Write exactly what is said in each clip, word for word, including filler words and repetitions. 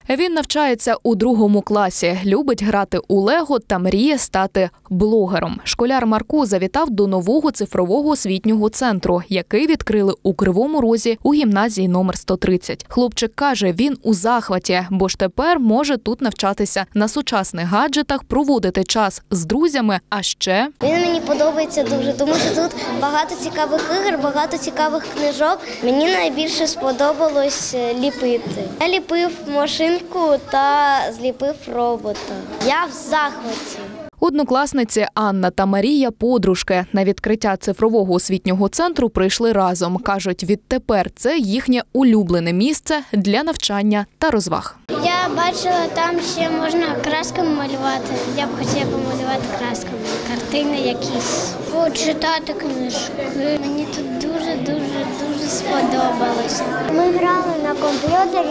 Він навчається у другому класі, любить грати у лего та мріє стати блогером. Школяр Марко завітав до нового цифрового освітнього центру, який відкрили у Кривому Розі у гімназії номер сто тридцять. Хлопчик каже, він у захваті, бо ж тепер може тут навчатися на сучасних гаджетах, проводити час з друзями, а ще… Він мені подобається дуже, тому що тут багато цікавих ігор, багато цікавих книжок. Мені найбільше сподобалось ліпити. Я ліпив машинку та зліпив робота. Я в захваті. Однокласниці Анна та Марія – подружки. На відкриття цифрового освітнього центру прийшли разом. Кажуть, відтепер це їхнє улюблене місце для навчання та розваг. Я бачила, там ще можна красками малювати. Я б хотіла помалювати красками, картини якісь. Почитати книжки. Мені тут дуже-дуже дуже сподобалося. Ми грали на комп'ютері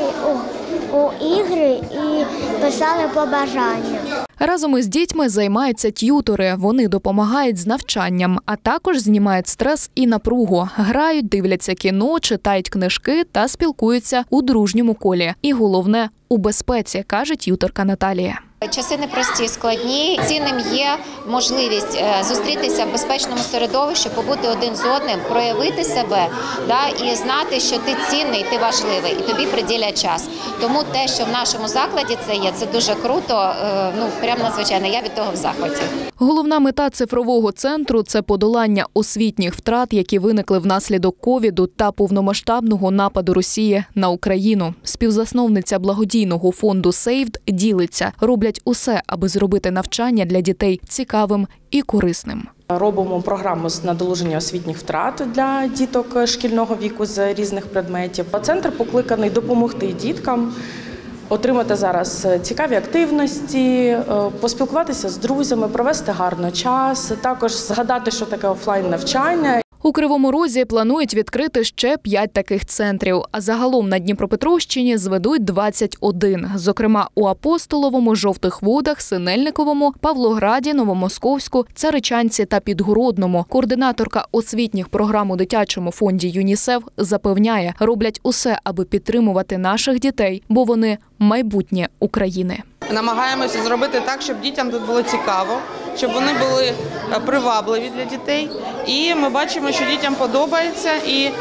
у, у ігри і писали побажання. Разом із дітьми займаються т'ютори. Вони допомагають з навчанням, а також знімають стрес і напругу. Грають, дивляться кіно, читають книжки та спілкуються у дружньому колі. І головне – у безпеці, каже т'юторка Наталія. Часи непрості, складні. Цінним є можливість зустрітися в безпечному середовищі, побути один з одним, проявити себе, да, і знати, що ти цінний, ти важливий, і тобі приділять час. Тому те, що в нашому закладі це є, це дуже круто, ну, прямо надзвичайно, я від того в захваті. Головна мета цифрового центру – це подолання освітніх втрат, які виникли внаслідок ковіду та повномасштабного нападу Росії на Україну. Співзасновниця благодійного фонду «Сейвд» ділиться. Роблять усе, аби зробити навчання для дітей цікавим і корисним. Робимо програму з надолуження освітніх втрат для діток шкільного віку з різних предметів. Центр покликаний допомогти діткам отримати зараз цікаві активності, поспілкуватися з друзями, провести гарно час, також згадати, що таке офлайн-навчання. У Кривому Розі планують відкрити ще п'ять таких центрів, а загалом на Дніпропетровщині зведуть двадцять один. Зокрема, у Апостоловому, Жовтих Водах, Синельниковому, Павлограді, Новомосковську, Царичанці та Підгородному. Координаторка освітніх програм у дитячому фонді ЮНІСЕФ запевняє, роблять усе, аби підтримувати наших дітей, бо вони – майбутнє України. Намагаємося зробити так, щоб дітям тут було цікаво, щоб вони були привабливі для дітей. І ми бачимо, що дітям подобається і е,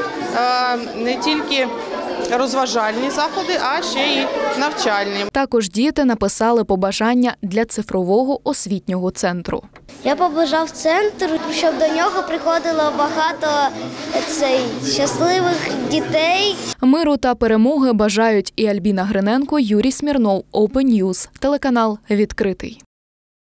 не тільки розважальні заходи, а ще й навчальні. Також діти написали побажання для цифрового освітнього центру. Я побажав центру, щоб до нього приходило багато цей, щасливих дітей. Миру та перемоги бажають і Альбіна Гриненко, Юрій Смірнов, Open News, телеканал «Відкритий».